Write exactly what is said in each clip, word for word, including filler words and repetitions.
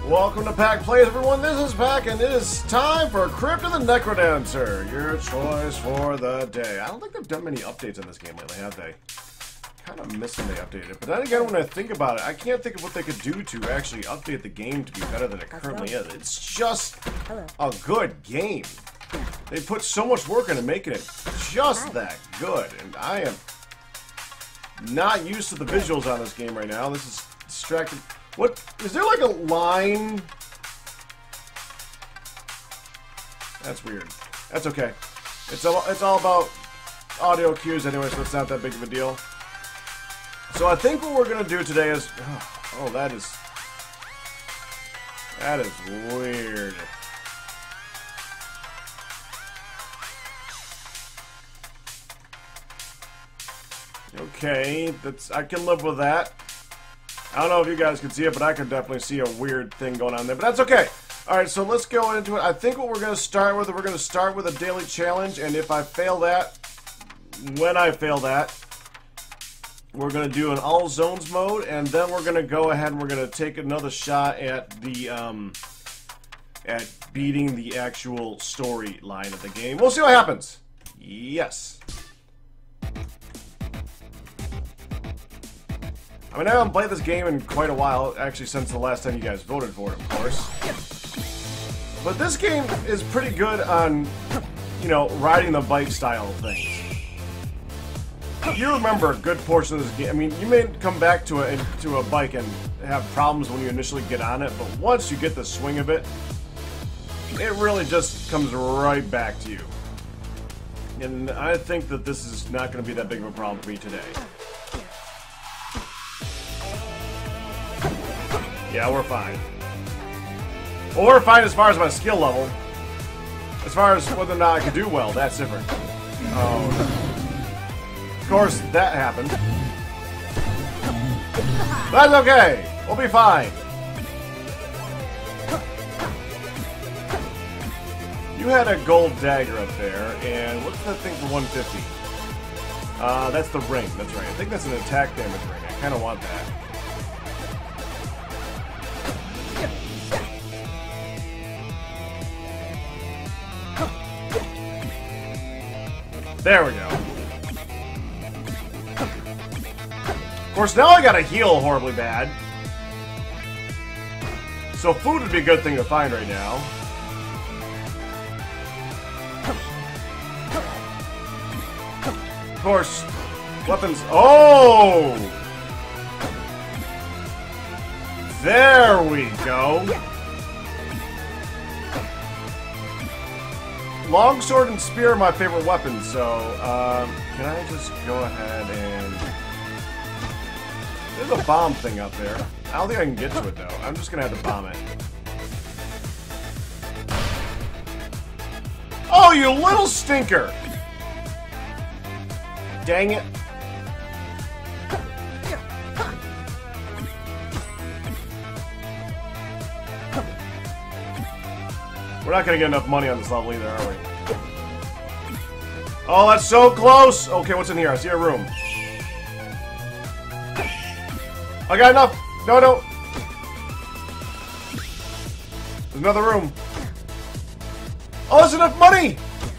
Welcome to Pack Plays, everyone. This is Pack, and it is time for Crypt of the Necrodancer, your choice for the day. I don't think they've done many updates on this game lately, have they? Kind of missing they updated it. But then again, when I think about it, I can't think of what they could do to actually update the game to be better than it currently is. It's just a good game. They put so much work into making it just that good, and I am not used to the visuals on this game right now. This is distracting. What is there like a line? That's weird. That's okay. It's all it's all about audio cues anyway, so it's not that big of a deal. So I think what we're gonna do today is oh, oh that is that is weird. Okay, that's I can live with that. I don't know if you guys can see it, but I can definitely see a weird thing going on there, but that's okay. Alright, so let's go into it. I think what we're going to start with, we're going to start with a daily challenge, and if I fail that, when I fail that, we're going to do an all zones mode, and then we're going to go ahead and we're going to take another shot at the, um, at beating the actual storyline of the game. We'll see what happens. Yes. I mean, I haven't played this game in quite a while, actually since the last time you guys voted for it, of course. But this game is pretty good on, you know, riding the bike style of things. You remember a good portion of this game. I mean, you may come back to a, to a bike and have problems when you initially get on it, but once you get the swing of it, it really just comes right back to you. And I think that this is not going to be that big of a problem for me today. Yeah, we're fine. Well, we're fine as far as my skill level. As far as whether or not I can do well, that's different. Oh. Of course, that happened. That's okay. We'll be fine. You had a gold dagger up there, and what's that thing for one fifty? Uh, that's the ring. That's right. I think that's an attack damage ring. I kind of want that. There we go. Of course, now I gotta heal horribly bad. So food would be a good thing to find right now. Of course, weapons. Oh! There we go. Longsword and spear are my favorite weapons, so um, can I just go ahead and... There's a bomb thing up there. I don't think I can get to it, though. I'm just going to have to bomb it. Oh, you little stinker! Dang it. We're not gonna get enough money on this level either, are we? Oh, that's so close! Okay, what's in here? I see a room. I got enough! No, no! There's another room. Oh, there's enough money!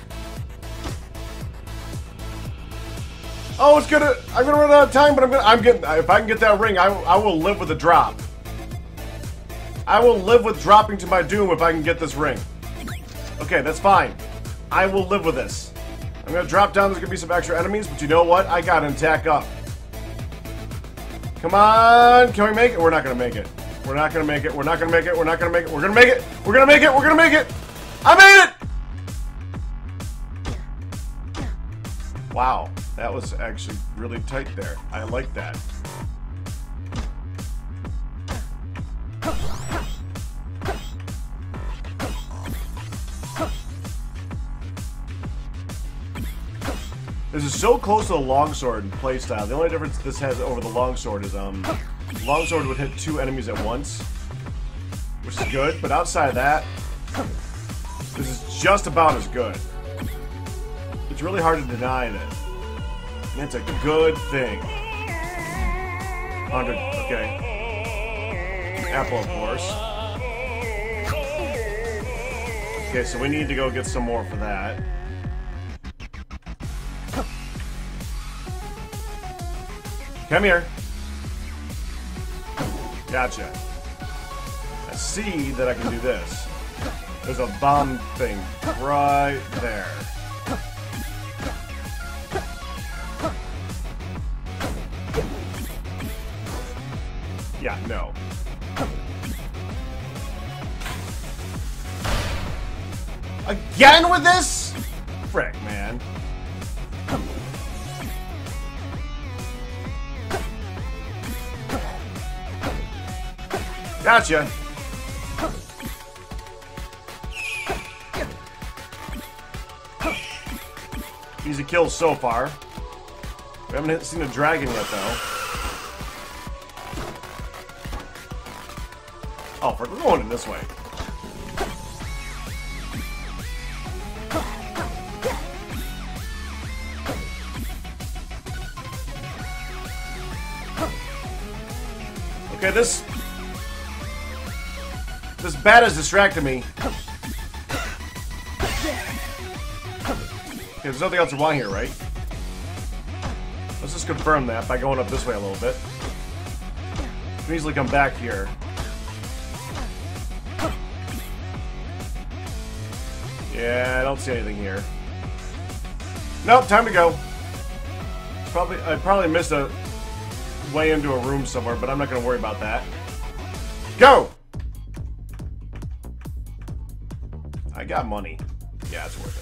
Oh, it's gonna... I'm gonna run out of time, but I'm gonna... I'm getting... If I can get that ring, I, I will live with a drop. I will live with dropping to my doom if I can get this ring. Okay, that's fine. I will live with this. I'm gonna drop down, there's gonna be some extra enemies, but you know what? I got an attack up. Come on! Can we make it? We're not gonna make it. We're not gonna make it. We're not gonna make it. We're not gonna make it. We're gonna make it! We're gonna make it! We're gonna make it! I made it! Wow, that was actually really tight there. I like that. This is so close to the longsword in playstyle. The only difference this has over the longsword is um, longsword would hit two enemies at once, which is good. But outside of that, this is just about as good. It's really hard to deny that. And it's a good thing. one hundred, okay. Apple, of course. Okay, so we need to go get some more for that. Come here. Gotcha. I see that I can do this. There's a bomb thing right there. Yeah, no. Again with this? Frick, man. Gotcha. Easy kills so far. We haven't seen a dragon yet, though. Oh, we're going in this way. Okay, this... This bat has distracted me. Okay, there's nothing else to want here, right? Let's just confirm that by going up this way a little bit. We can easily come back here. Yeah, I don't see anything here. Nope, time to go. Probably, I probably missed a way into a room somewhere, but I'm not going to worry about that. Go! I got money. Yeah, it's worth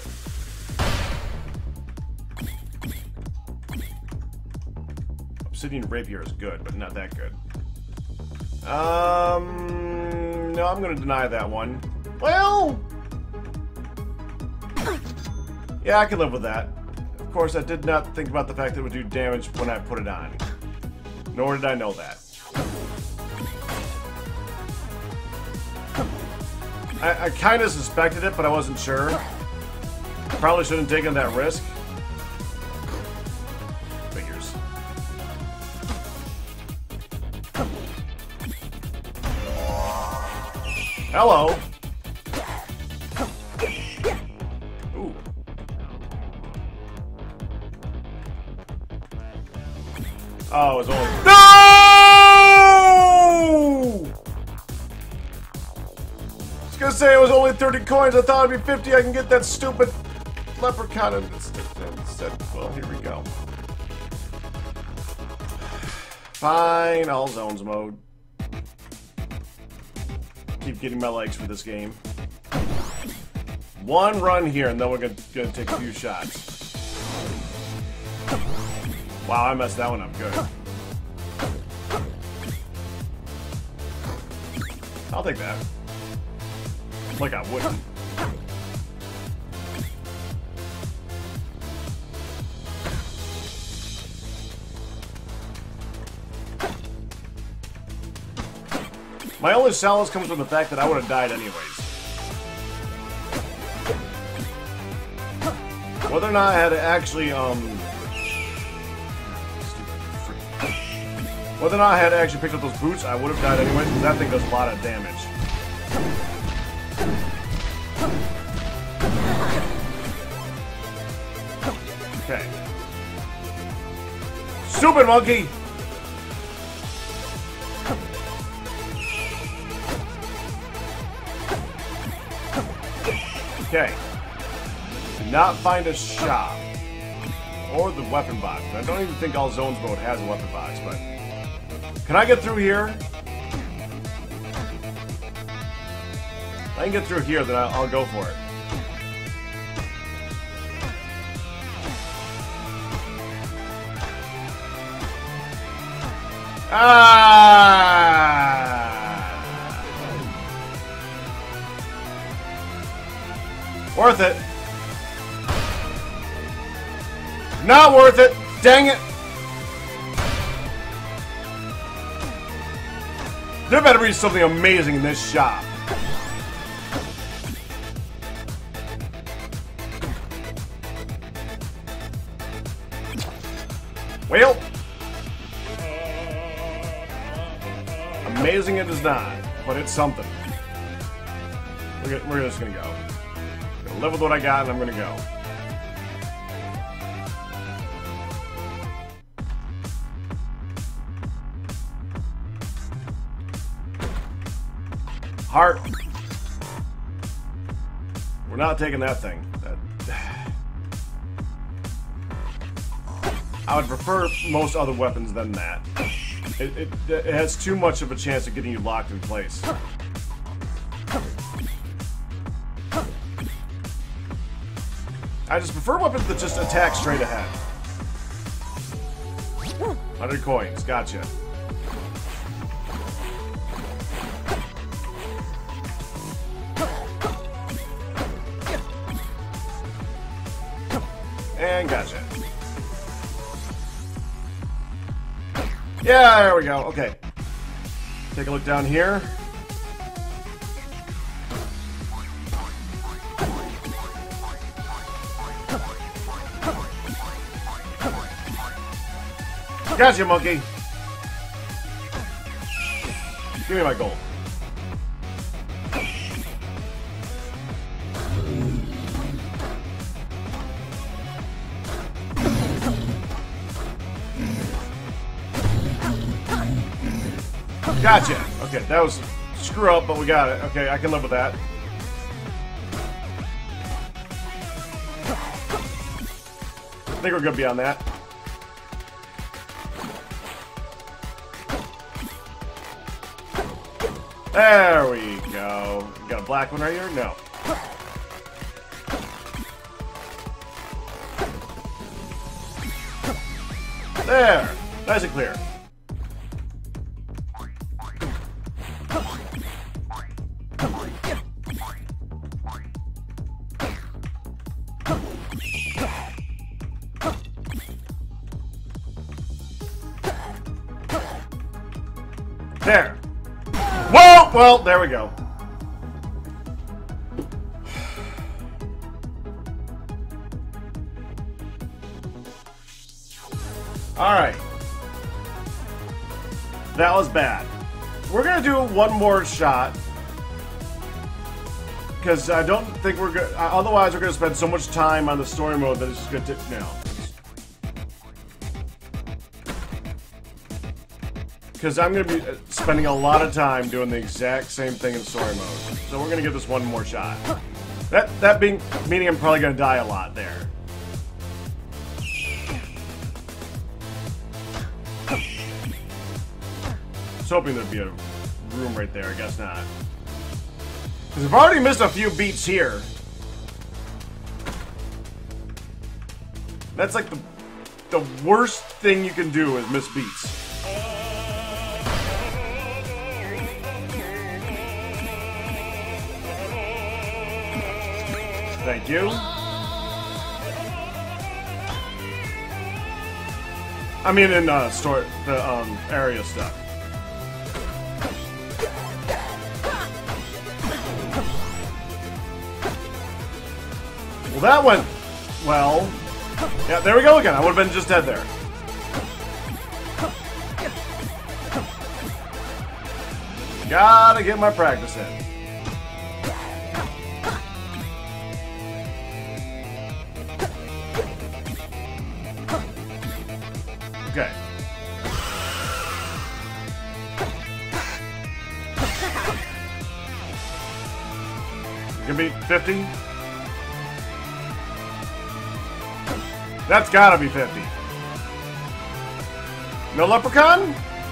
it. Obsidian rapier is good, but not that good. Um, no, I'm going to deny that one. Well... Yeah, I can live with that. Of course, I did not think about the fact that it would do damage when I put it on. Nor did I know that. I, I kind of suspected it, but I wasn't sure. Probably shouldn't have taken that risk. Figures. Hello. Ooh. Oh, it was only... No! I was gonna say it was only thirty coins. I thought it'd be fifty. I can get that stupid leprechaun instead. instead. Well, here we go. Fine, all zones mode. Keep getting my legs for this game. One run here, and then we're gonna, gonna take a few shots. Wow, I messed that one up good. I'll take that. Like I wouldn't. My only solace comes from the fact that I would have died anyways. Whether or not I had to actually, um... Whether or not I had to actually pick up those boots, I would have died anyways, because that thing does a lot of damage. Okay. Stupid monkey! Okay. Did not find a shop. Or the weapon box. I don't even think all zones mode has a weapon box, but... Can I get through here? If I can get through here, then I'll, I'll go for it. Ah! Worth it. Not worth it. Dang it. There better be something amazing in this shop. Well, amazing it is not, but it's something. We're, we're just gonna go. live with what I got, and I'm gonna go. Heart. We're not taking that thing. That... I would prefer most other weapons than that. It, it, it has too much of a chance of getting you locked in place. I just prefer weapons that just attack straight ahead. one hundred coins, gotcha. And gotcha. Yeah, there we go. Okay. Take a look down here. Gotcha, monkey. Give me my gold. Gotcha. Okay, that was a screw up, but we got it. Okay, I can live with that. I think we're good beyond that. There we go. You got a black one right here? No. There. Nice and clear. There. Whoa! Well, there we go. Alright. That was bad. We're gonna do one more shot. Because I don't think we're good. Otherwise, we're gonna spend so much time on the story mode that it's just gonna take. No. Because I'm going to be spending a lot of time doing the exact same thing in story mode. So we're going to give this one more shot. That that being meaning I'm probably going to die a lot there. I was hoping there'd be a room right there. I guess not. Because I've already missed a few beats here. That's like the, the worst thing you can do is miss beats. Thank you. I mean, in uh, store the um area stuff. Well, that went well. Yeah, there we go again. I would have been just dead there. Gotta get my practice in. Okay. Give me fifty. That's gotta be fifty. No leprechaun?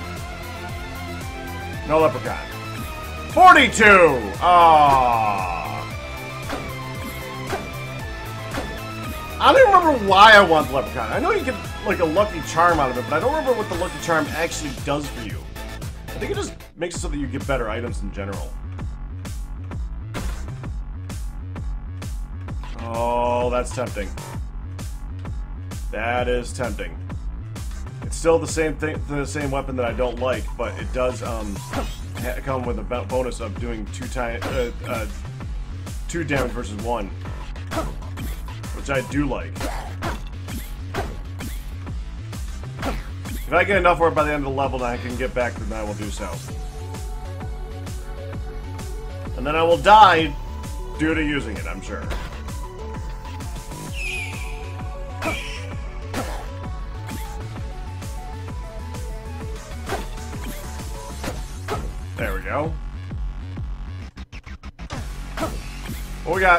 No leprechaun. forty-two! Aww. I don't even remember why I want the leprechaun. I know you get like a lucky charm out of it, but I don't remember what the lucky charm actually does for you. I think it just makes it so that you get better items in general. Oh, that's tempting. That is tempting. It's still the same thing, the same weapon that I don't like, but it does um ha come with a bonus of doing two time uh, uh, two damage versus one, which I do like. If I get enough for it by the end of the level, then I can get back, then I will do so. And then I will die due to using it, I'm sure. There we go. What we got?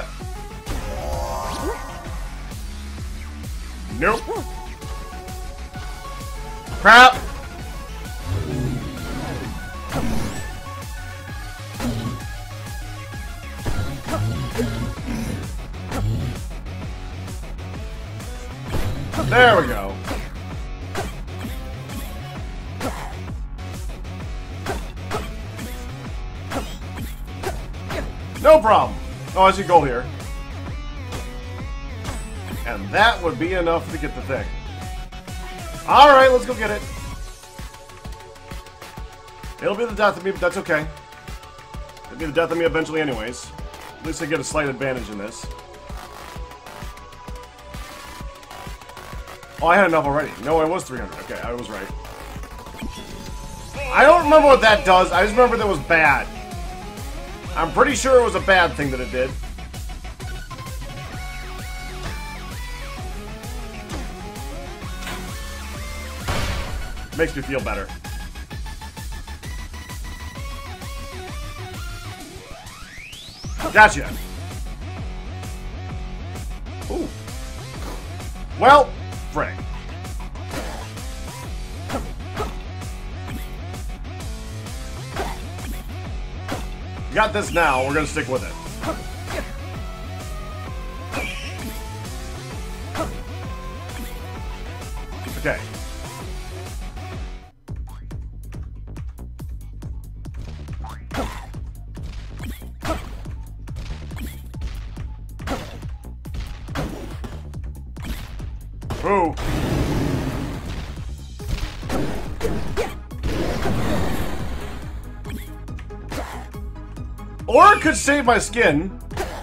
Nope. Crap! There we go. No problem. Oh, I see gold here. And that would be enough to get the thing. Alright, let's go get it. It'll be the death of me, but that's okay. It'll be the death of me eventually anyways. At least I get a slight advantage in this. Oh, I had enough already. No, it was three hundred. Okay, I was right. I don't remember what that does. I just remember that was bad. I'm pretty sure it was a bad thing that it did. Makes me feel better. Gotcha. Ooh. Well, frick. Got this now, we're gonna stick with it. Okay. Ooh. Or it could save my skin.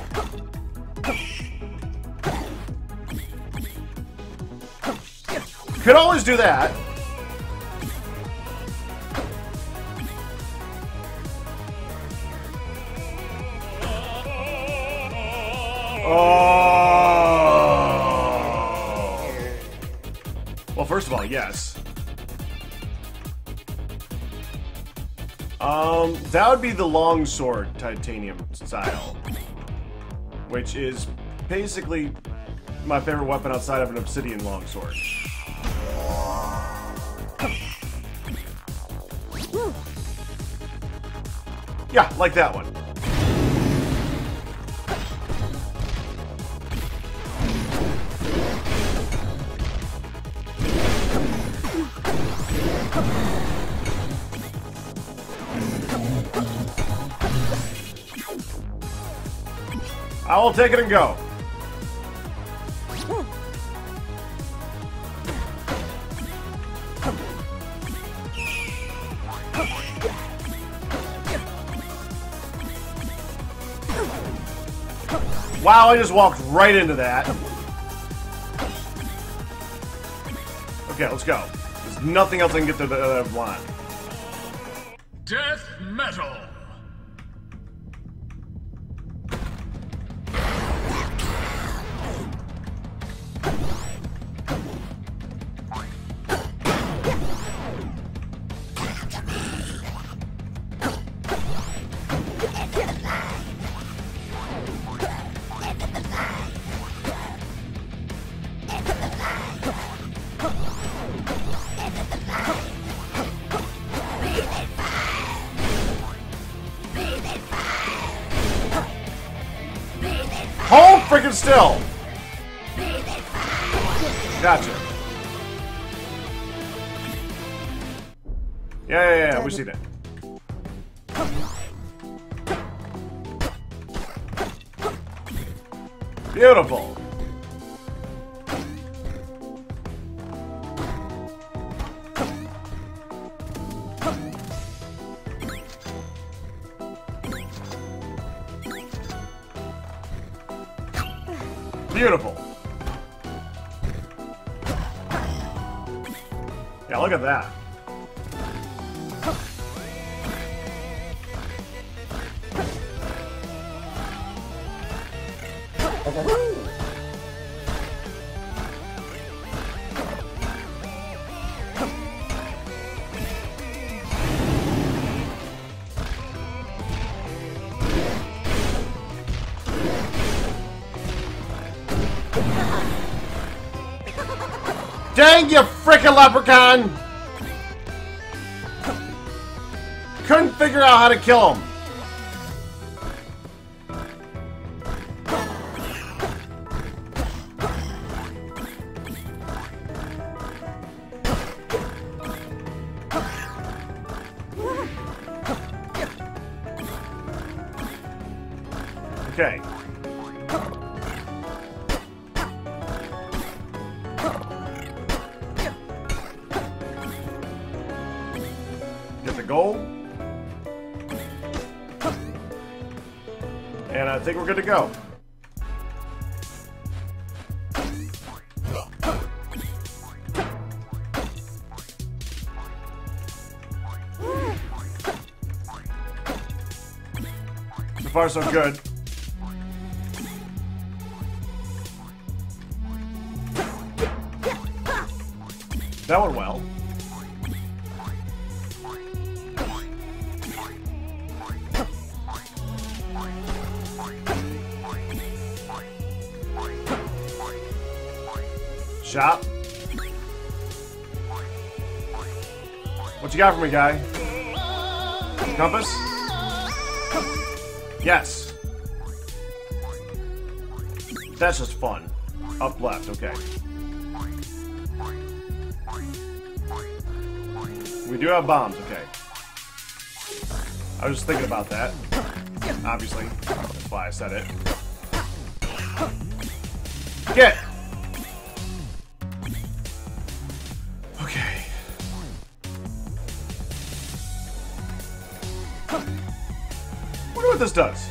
Could always do that. Oh. Well, first of all, yes. Um, that would be the longsword titanium style, which is basically my favorite weapon outside of an obsidian longsword. Yeah, like that one. I will take it and go. Wow, I just walked right into that. Okay, let's go. There's nothing else I can get to the uh, line. Death metal. Hold freaking still! Gotcha. Yeah, yeah, yeah, we see that. Beautiful. Beautiful. Yeah, look at that. Dang you frickin' leprechaun! Couldn't figure out how to kill him. Okay. Get the gold. And I think we're good to go. So far, so good. That went well. Shop. What you got for me, guy? Compass? Yes. That's just fun. Up left, okay. We do have bombs, okay. I was just thinking about that. Obviously. That's why I said it. Get! Okay. Wonder what this does.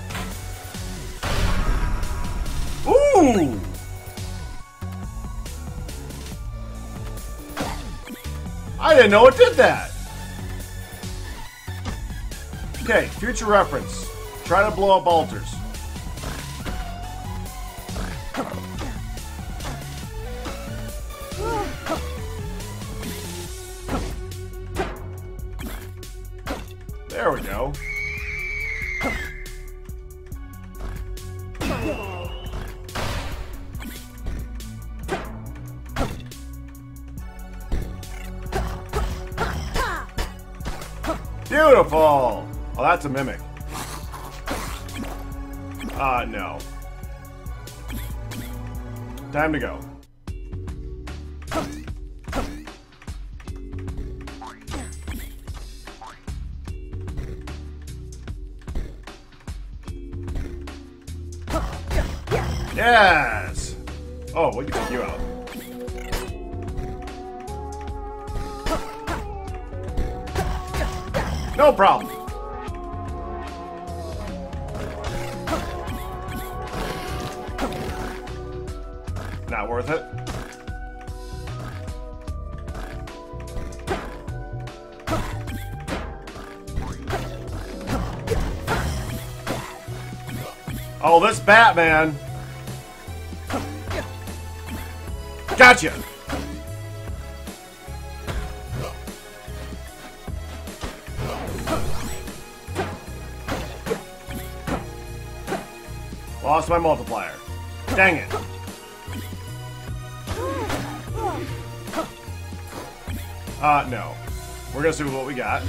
Ooh! I didn't know it did that! Okay, future reference. Try to blow up altars. There we go. Beautiful! Oh, that's a mimic. Uh, no. Time to go. Yes! Oh, we can take you out. No problem. Not worth it. Oh, this Batman. Gotcha. Lost my multiplier. Dang it. Uh, no. We're gonna see what we got.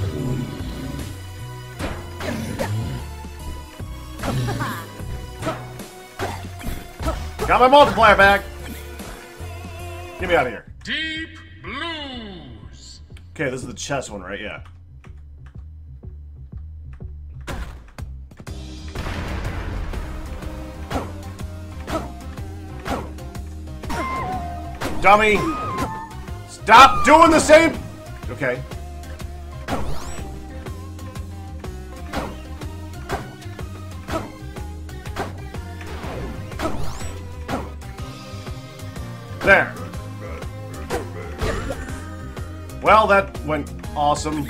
Got my multiplier back. Get me out of here. Deep Blues. Okay, this is the chess one, right? Yeah. Dummy! Stop doing the same! Okay. There. Well, that went awesome.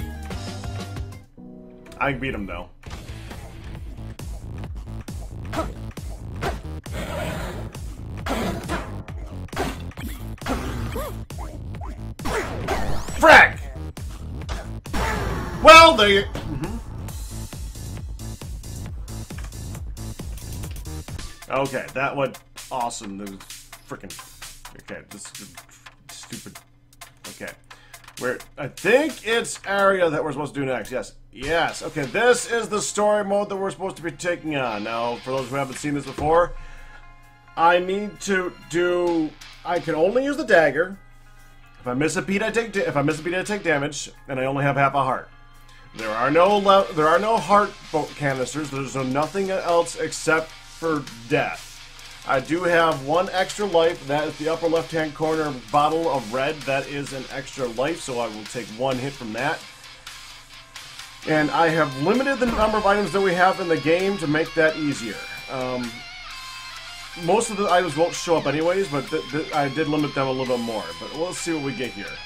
I beat him, though. Frag! Well, there you... Mm-hmm. Okay, that went awesome. That was freaking... Okay, this is stupid Okay. We're, I think it's area that we're supposed to do next. Yes. Yes. Okay, this is the story mode that we're supposed to be taking on. Now, for those who haven't seen this before, I need to do... I can only use the dagger. If I miss a beat, I take if I miss a beat, I take damage, and I only have half a heart. There are no le there are no heart canisters. There's no nothing else except for death. I do have one extra life. That is the upper left-hand corner bottle of red. That is an extra life, so I will take one hit from that. And I have limited the number of items that we have in the game to make that easier. Um, most of the items won't show up anyways, but th th I did limit them a little bit more. But let's see what we get here.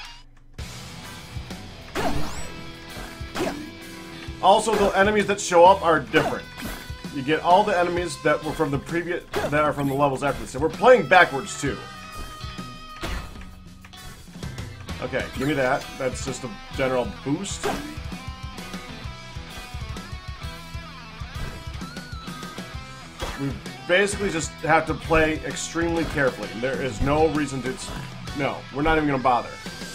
Also, the enemies that show up are different. You get all the enemies that were from the previous, that are from the levels after this. So we're playing backwards too. Okay, give me that. That's just a general boost. We basically just have to play extremely carefully. There is no reason to... No, we're not even going to bother.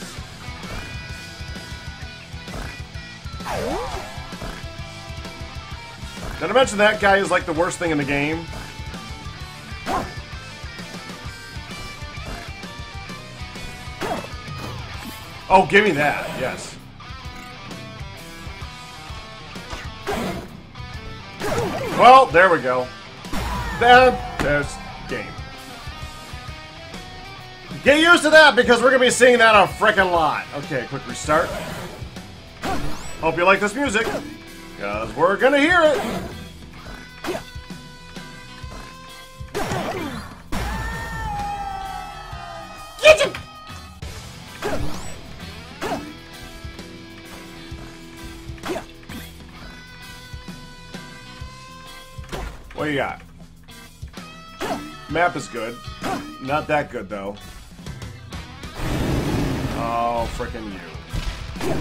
Did I mention that guy is like the worst thing in the game? Oh, give me that, yes. Well, there we go. That, there's game. Get used to that because we're going to be seeing that a frickin' lot. Okay, quick restart. Hope you like this music. Because we're gonna hear it! Get him! What do you got? Map is good. Not that good, though. Oh, frickin' you.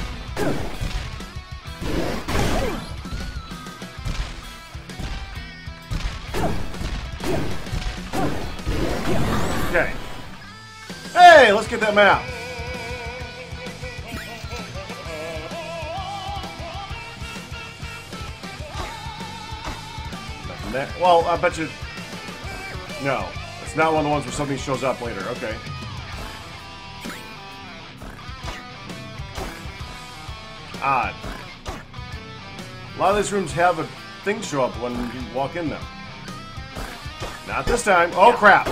Okay. Hey, let's get that map. Nothing there. Well, I bet you... No. It's not one of the ones where something shows up later. Okay. Odd. A lot of these rooms have a thing show up when you walk in them. Not this time. Oh, crap.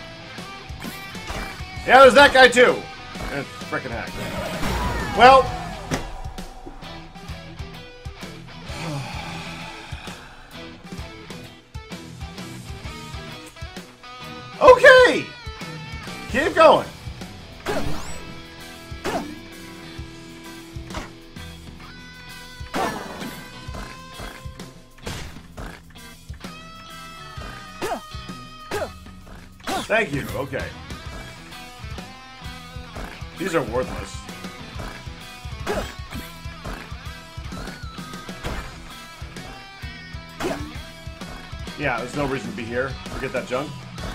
Yeah, there's that guy, too. And frickin' hack. Well. Okay. Keep going. Thank you. Okay. These are worthless. Yeah, there's no reason to be here. Forget that junk.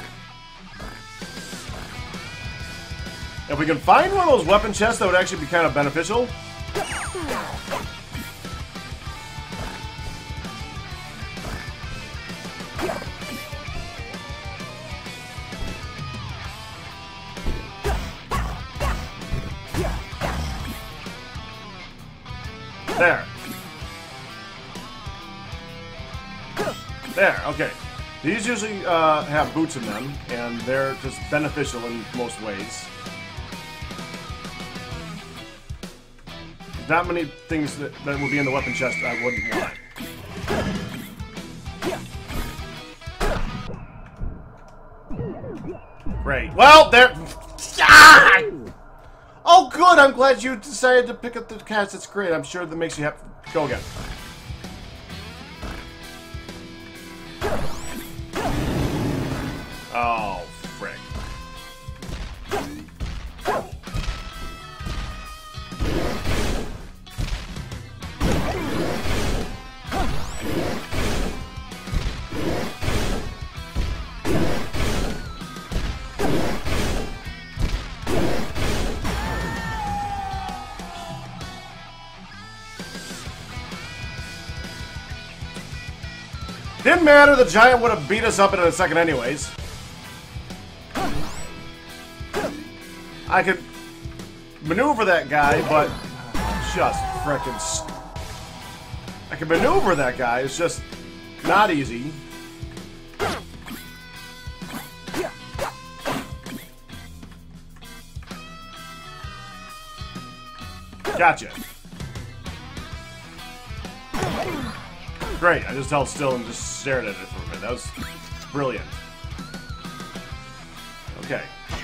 If we can find one of those weapon chests, that would actually be kind of beneficial. There. There, okay. These usually uh, have boots in them, and they're just beneficial in most ways. There's not many things that, that would be in the weapon chest I wouldn't want. Great. Well, there... Ah! Oh, good! I'm glad you decided to pick up the cats. That's great. I'm sure that makes you happy. Go again. Oh, frick. Didn't matter, the giant would have beat us up in a second anyways. I could maneuver that guy, but just frickin' st I can maneuver that guy, it's just not easy. Gotcha. Great, I just held still and just stared at it for a minute. That was brilliant. Okay.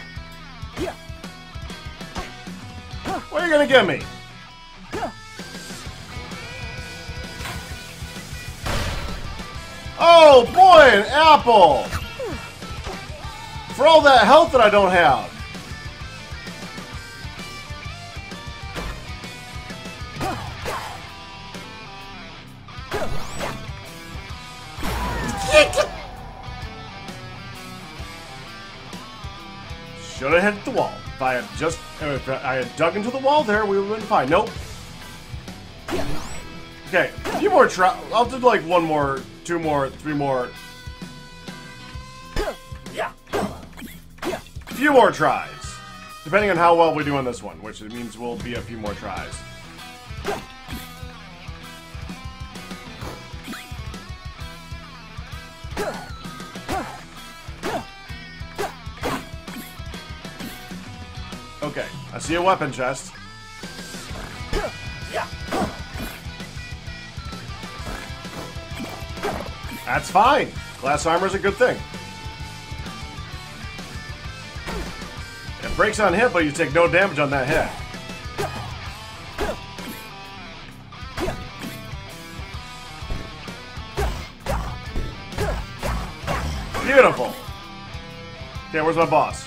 What are you gonna give me? Oh boy, an apple! For all that health that I don't have. Should have hit the wall. If I had just, if I had dug into the wall there, we would have been fine. Nope. Okay, a few more try. I'll do like one more, two more, three more. A few more tries, depending on how well we do on this one, which it means will be a few more tries. Okay, I see a weapon chest. That's fine. Glass armor is a good thing. It breaks on hit, but you take no damage on that hit. Beautiful. Okay, where's my boss?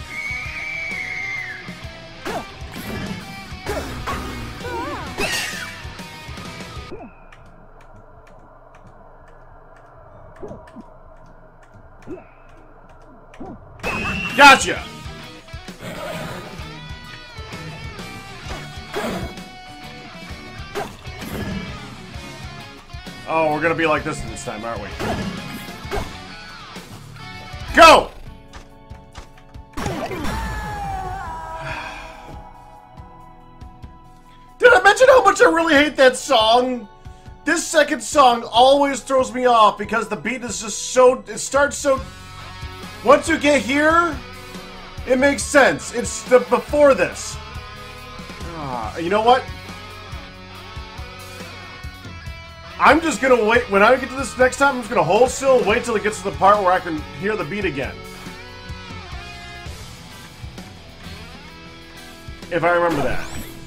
Gotcha! Oh, we're gonna be like this this time, aren't we? Go! Did I mention how much I really hate that song? This second song always throws me off because the beat is just so... It starts so... Once you get here, it makes sense. It's the before this. Ah, you know what? I'm just gonna wait. When I get to this next time, I'm just gonna hold still and wait till it gets to the part where I can hear the beat again. If I remember that.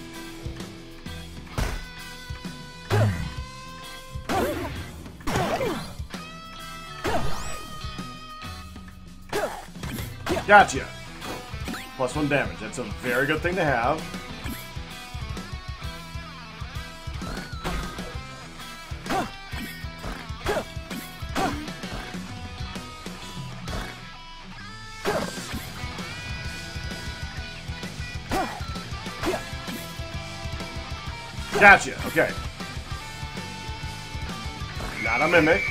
Gotcha. Plus one damage. That's a very good thing to have. Gotcha. Okay. Not a mimic.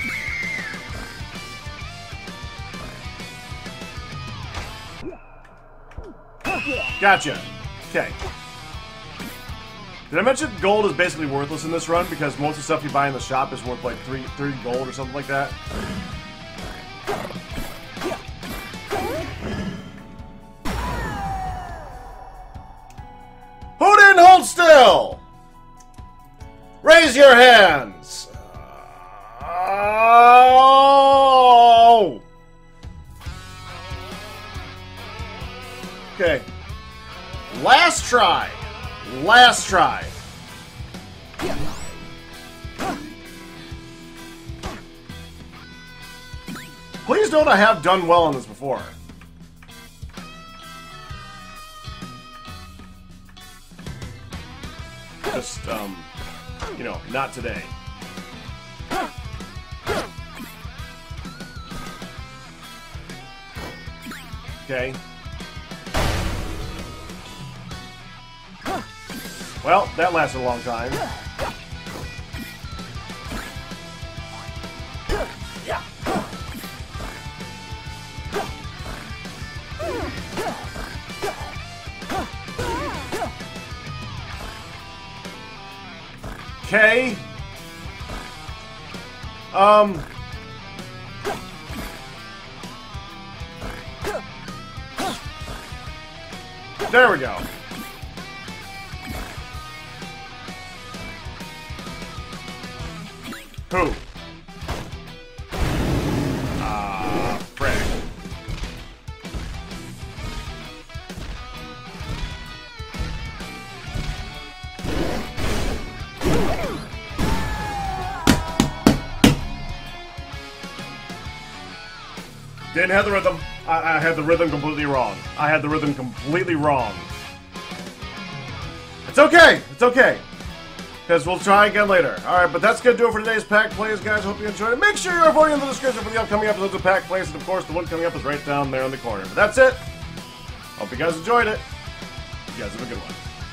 Gotcha. Okay. Did I mention gold is basically worthless in this run because most of the stuff you buy in the shop is worth like three, three gold or something like that? Who didn't hold still? Raise your hands. Oh! Okay. Last try. Last try. Please note I have done well on this before. Just, um, you know, not today. Okay. Well, that lasted a long time. Okay. Um. There we go. Who? Ah, uh, frick. Didn't have the rhythm. I, I had the rhythm completely wrong. I had the rhythm completely wrong. It's okay. It's okay. Because we'll try again later. Alright, but that's going to do it for today's Pack Plays, guys. Hope you enjoyed it. Make sure you're voting in the description for the upcoming episodes of Pack Plays. And, of course, the one coming up is right down there in the corner. But that's it. Hope you guys enjoyed it. You guys have a good one.